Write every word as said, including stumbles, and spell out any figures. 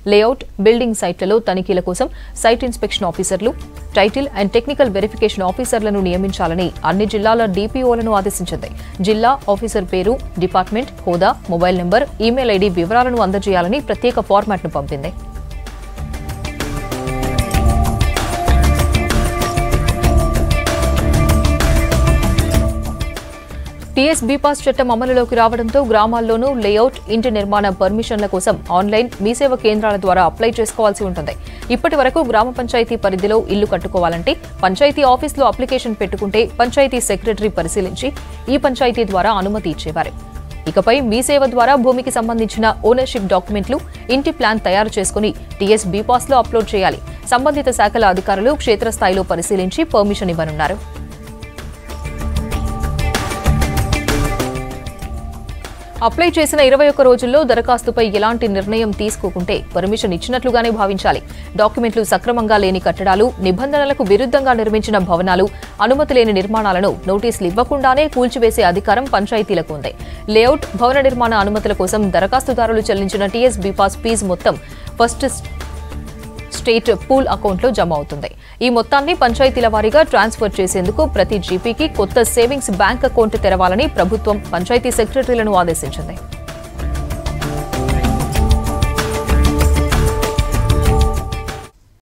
Layout, building సైట్లలో తనిఖీల కోసం సైట్ ఇన్స్పెక్షన్ ఆఫీసర్లు, టైటిల్ అండ్ టెక్నికల్ వెరిఫికేషన్ ఆఫీసర్లను నియమించాలని అన్ని జిల్లాల డీపీఓలను ఆదేశించింది. జిల్లా ఆఫీసర్ పేరు, డిపార్ట్మెంట్, హోదా, మొబైల్ నెంబర్, ఈమెయిల్ ఐడీ వివరాలను అందజేయాలని ప్రత్యేక ఫార్మాట్ను పంపింది. టీ ఎస్ బీ పాస్ చట్టం అమలులోకి రావడంతో గ్రామాల్లోనూ లేఅవుట్, ఇంటి నిర్మాణ పర్మిషన్ల కోసం ఆన్లైన్ మీసేవ కేంద్రాల ద్వారా అప్లై చేసుకోవాల్సి ఉంటుంది. ఇప్పటి వరకు గ్రామ పంచాయతీ పరిధిలో ఇల్లు కట్టుకోవాలంటే పంచాయతీ ఆఫీసులో అప్లికేషన్ పెట్టుకుంటే పంచాయతీ సెక్రటరీ పరిశీలించి ఈ పంచాయతీ ద్వారా అనుమతి ఇచ్చేవారు. ఇకపై మీసేవ ద్వారా భూమికి సంబంధించిన ఓనర్షిప్ డాక్యుమెంట్లు, ఇంటి ప్లాన్ తయారు చేసుకుని టీ ఎస్ బీ పాస్ లో అప్లోడ్ చేయాలి. సంబంధిత శాఖల అధికారులు క్షేత్రస్థాయిలో పరిశీలించి పర్మిషన్ ఇవ్వనున్నారు. అప్లై చేసిన ఇరవై ఒక్క రోజుల్లో దరఖాస్తుపై ఎలాంటి నిర్ణయం తీసుకోకుంటే పర్మిషన్ ఇచ్చినట్లుగానే భావించాలి. డాక్యుమెంట్లు సక్రమంగా లేని కట్టడాలు, నిబంధనలకు విరుద్ధంగా నిర్మించిన భవనాలు, అనుమతి లేని నిర్మాణాలను నోటీసులు ఇవ్వకుండానే కూల్చివేసే అధికారం పంచాయతీలకు ఉంది. లేఅవుట్, భవన నిర్మాణ అనుమతుల కోసం దరఖాస్తుదారులు చెల్లించిన T S B pass fee మొత్తం ఫస్ట్ స్టేట్ పూల్ అకౌంట్లో జమ అవుతుంది. ఈ మొత్తాన్ని పంచాయతీల వారీగా ట్రాన్స్ఫర్ చేసేందుకు ప్రతి జీపీకి కొత్త సేవింగ్స్ బ్యాంక్ అకౌంట్ తెరవాలని ప్రభుత్వం పంచాయతీ సెక్రటరీలను ఆదేశించింది.